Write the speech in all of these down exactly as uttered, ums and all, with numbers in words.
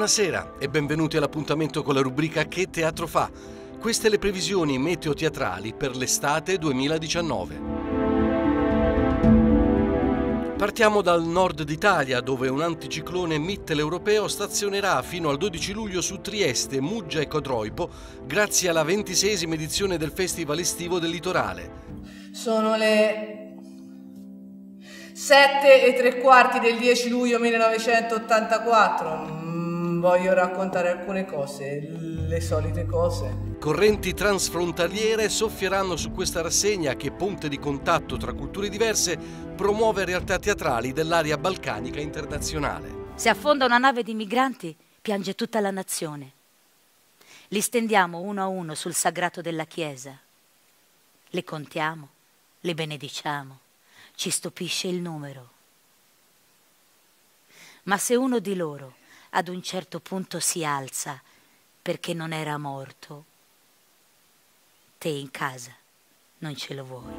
Buonasera e benvenuti all'appuntamento con la rubrica Che Teatro Fa? Queste le previsioni meteo-teatrali per l'estate duemiladiciannove. Partiamo dal nord d'Italia, dove un anticiclone mitteleuropeo stazionerà fino al dodici luglio su Trieste, Muggia e Codroipo, grazie alla ventiseiesima edizione del Festival estivo del litorale. Sono le sette e tre quarti del dieci luglio millenovecentottantaquattro. Mm, voglio raccontare alcune cose, le solite cose. Correnti transfrontaliere soffieranno su questa rassegna che, ponte di contatto tra culture diverse, promuove realtà teatrali dell'area balcanica internazionale. Se affonda una nave di migranti, piange tutta la nazione. Li stendiamo uno a uno sul sagrato della Chiesa. Le contiamo, le benediciamo, ci stupisce il numero. Ma se uno di loro ad un certo punto si alza perché non era morto, te in casa non ce lo vuoi.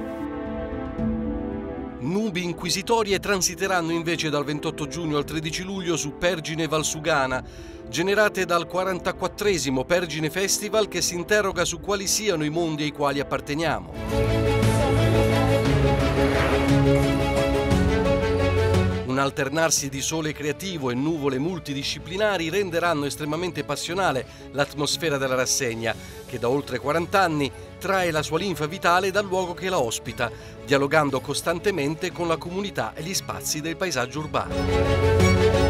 Nubi inquisitorie transiteranno invece dal ventotto giugno al tredici luglio su Pergine Valsugana, generate dal quarantaquattresimo Pergine Festival, che si interroga su quali siano i mondi ai quali apparteniamo. Un alternarsi di sole creativo e nuvole multidisciplinari renderanno estremamente passionale l'atmosfera della rassegna, che da oltre quaranta anni trae la sua linfa vitale dal luogo che la ospita, dialogando costantemente con la comunità e gli spazi del paesaggio urbano.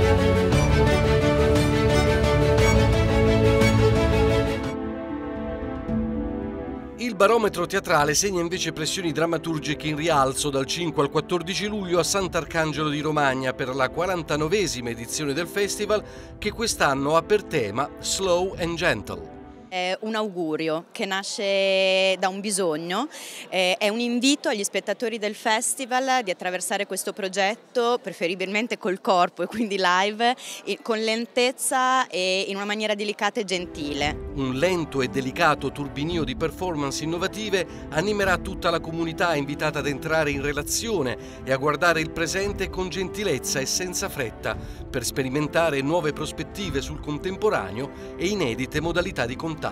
Il barometro teatrale segna invece pressioni drammaturgiche in rialzo dal cinque al quattordici luglio a Sant'Arcangelo di Romagna per la quarantanovesima edizione del festival, che quest'anno ha per tema Slow and Gentle. È un augurio che nasce da un bisogno, eh, è un invito agli spettatori del festival di attraversare questo progetto preferibilmente col corpo e quindi live, con lentezza e in una maniera delicata e gentile. Un lento e delicato turbinio di performance innovative animerà tutta la comunità, invitata ad entrare in relazione e a guardare il presente con gentilezza e senza fretta, per sperimentare nuove prospettive sul contemporaneo e inedite modalità di contatto.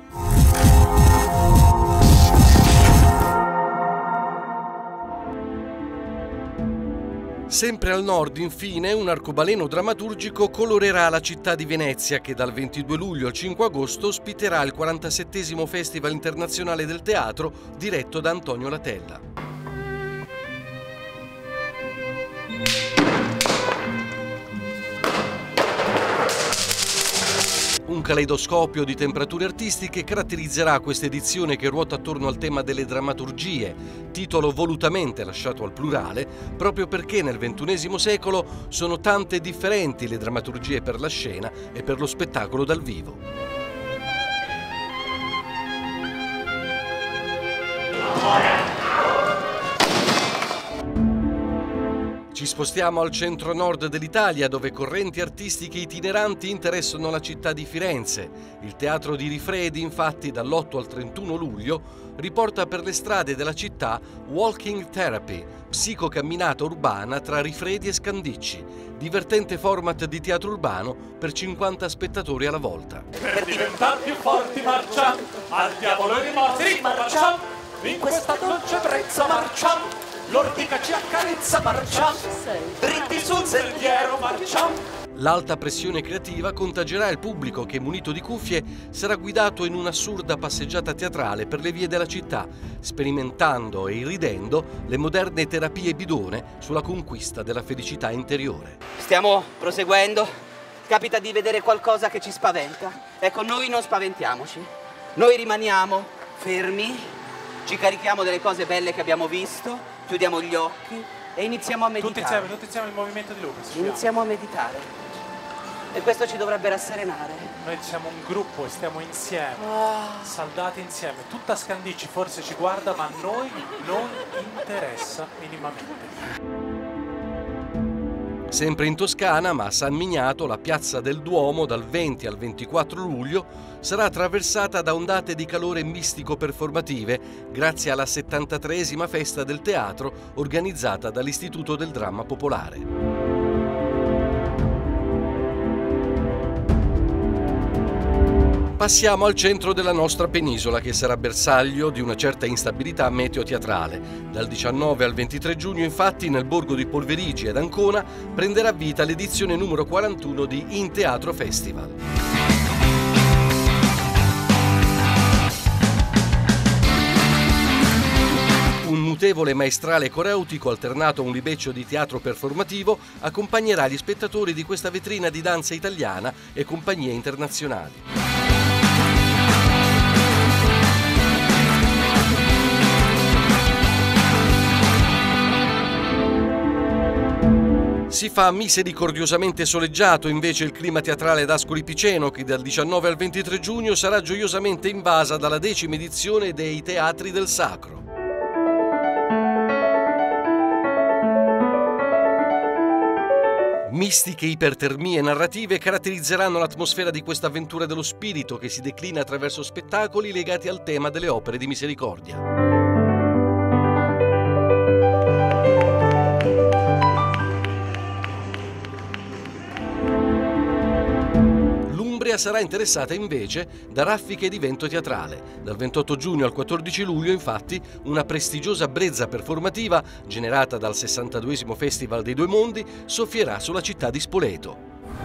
Sempre al nord, infine, un arcobaleno drammaturgico colorerà la città di Venezia, che dal ventidue luglio al cinque agosto ospiterà il quarantasettesimo Festival internazionale del teatro diretto da Antonio Latella. Un caleidoscopio di temperature artistiche caratterizzerà questa edizione, che ruota attorno al tema delle drammaturgie, titolo volutamente lasciato al plurale, proprio perché nel ventunesimo secolo sono tante e differenti le drammaturgie per la scena e per lo spettacolo dal vivo. Ci spostiamo al centro-nord dell'Italia, dove correnti artistiche itineranti interessano la città di Firenze. Il Teatro di Rifredi, infatti, dall'otto al trentuno luglio, riporta per le strade della città Walking Therapy, psicocamminata urbana tra Rifredi e Scandicci, divertente format di teatro urbano per cinquanta spettatori alla volta. Per diventare più forti marciamo, al diavolo e rimorsi marciamo, in questa dolce brezza marciamo. L'ortica ci accarezza, marciamo, dritti sul sentiero, marciamo. L'alta pressione creativa contagerà il pubblico, che, munito di cuffie, sarà guidato in un'assurda passeggiata teatrale per le vie della città, sperimentando e irridendo le moderne terapie bidone sulla conquista della felicità interiore. Stiamo proseguendo, capita di vedere qualcosa che ci spaventa. Ecco, noi non spaventiamoci, noi rimaniamo fermi, ci carichiamo delle cose belle che abbiamo visto, chiudiamo gli occhi e iniziamo a meditare. Tutti insieme, tutti insieme il movimento di Lucas. Iniziamo a meditare. E questo ci dovrebbe rasserenare. Noi siamo un gruppo e stiamo insieme, Ah. saldati insieme. Tutta Scandicci forse ci guarda, ma a noi non interessa minimamente. Sempre in Toscana, ma a San Miniato, la piazza del Duomo dal venti al ventiquattro luglio sarà attraversata da ondate di calore mistico-performative grazie alla settantatreesima festa del teatro organizzata dall'Istituto del Dramma Popolare. Passiamo al centro della nostra penisola, che sarà bersaglio di una certa instabilità meteo-teatrale. Dal diciannove al ventitré giugno, infatti, nel borgo di Polverici ed Ancona prenderà vita l'edizione numero quarantuno di In Teatro Festival. Un mutevole maestrale coreutico alternato a un libeccio di teatro performativo accompagnerà gli spettatori di questa vetrina di danza italiana e compagnie internazionali. Si fa misericordiosamente soleggiato invece il clima teatrale ad Ascoli Piceno, che dal diciannove al ventitré giugno sarà gioiosamente invasa dalla decima edizione dei Teatri del Sacro. Mistiche ipertermie narrative caratterizzeranno l'atmosfera di questa avventura dello spirito che si declina attraverso spettacoli legati al tema delle opere di misericordia. Sarà interessata invece da raffiche di vento teatrale. Dal ventotto giugno al quattordici luglio, infatti, una prestigiosa brezza performativa generata dal sessantaduesimo Festival dei Due Mondi soffierà sulla città di Spoleto.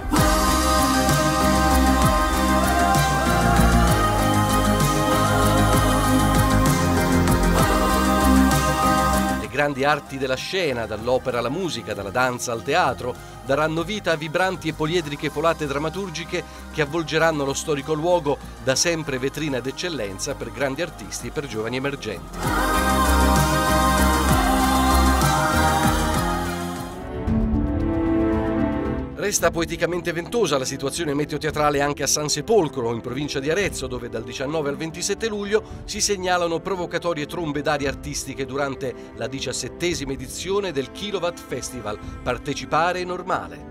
Le grandi arti della scena, dall'opera alla musica, dalla danza al teatro, daranno vita a vibranti e poliedriche folate drammaturgiche che avvolgeranno lo storico luogo, da sempre vetrina d'eccellenza per grandi artisti e per giovani emergenti. Resta poeticamente ventosa la situazione meteo-teatrale anche a San Sepolcro, in provincia di Arezzo, dove dal diciannove al ventisette luglio si segnalano provocatorie trombe d'aria artistiche durante la diciassettesima edizione del Kilowatt Festival. Partecipare è normale.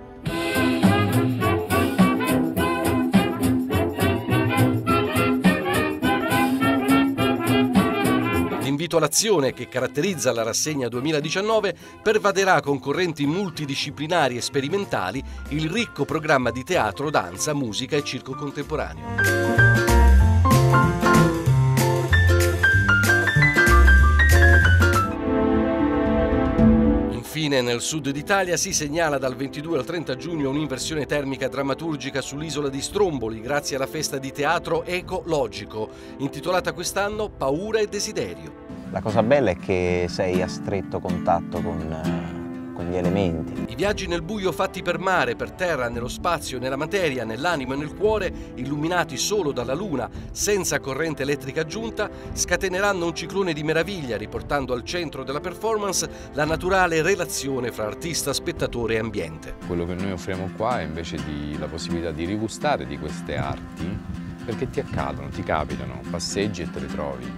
L'invito all'azione che caratterizza la rassegna duemiladiciannove pervaderà con correnti multidisciplinari e sperimentali il ricco programma di teatro, danza, musica e circo contemporaneo. Infine, nel sud d'Italia si segnala dal ventidue al trenta giugno un'inversione termica drammaturgica sull'isola di Stromboli grazie alla festa di teatro ecologico, intitolata quest'anno Paura e Desiderio. La cosa bella è che sei a stretto contatto con, con gli elementi. I viaggi nel buio fatti per mare, per terra, nello spazio, nella materia, nell'animo e nel cuore, illuminati solo dalla luna, senza corrente elettrica aggiunta, scateneranno un ciclone di meraviglia, riportando al centro della performance la naturale relazione fra artista, spettatore e ambiente. Quello che noi offriamo qua è invece di, la possibilità di rigustare di queste arti, perché ti accadono, ti capitano, passeggi e te le trovi.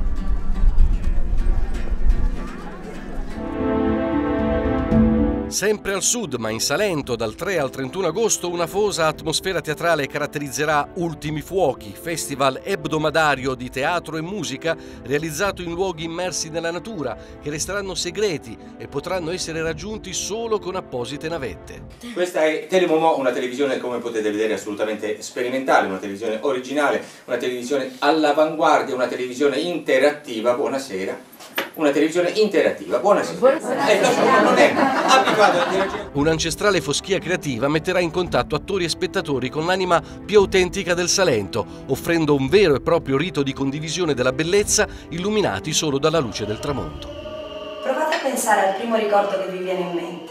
Sempre al sud, ma in Salento, dal tre al trentuno agosto, una fosa atmosfera teatrale caratterizzerà Ultimi Fuochi, festival ebdomadario di teatro e musica realizzato in luoghi immersi nella natura, che resteranno segreti e potranno essere raggiunti solo con apposite navette. Questa è Telemomo, una televisione, come potete vedere, assolutamente sperimentale, una televisione originale, una televisione all'avanguardia, una televisione interattiva. Buonasera. Una televisione interattiva. Buonasera. Buonasera. Eh, no, non è abituato a interagire. Un'ancestrale foschia creativa metterà in contatto attori e spettatori con l'anima più autentica del Salento, offrendo un vero e proprio rito di condivisione della bellezza, illuminati solo dalla luce del tramonto. Provate a pensare al primo ricordo che vi viene in mente.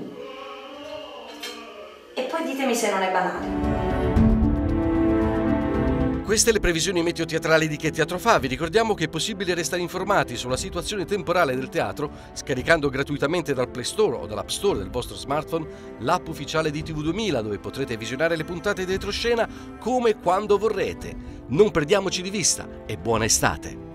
E poi ditemi se non è banale. Queste le previsioni meteo-teatrali di Che Teatro Fa. Vi ricordiamo che è possibile restare informati sulla situazione temporale del teatro scaricando gratuitamente dal Play Store o dall'App Store del vostro smartphone l'app ufficiale di T V duemila, dove potrete visionare le puntate di retroscena come e quando vorrete. Non perdiamoci di vista e buona estate!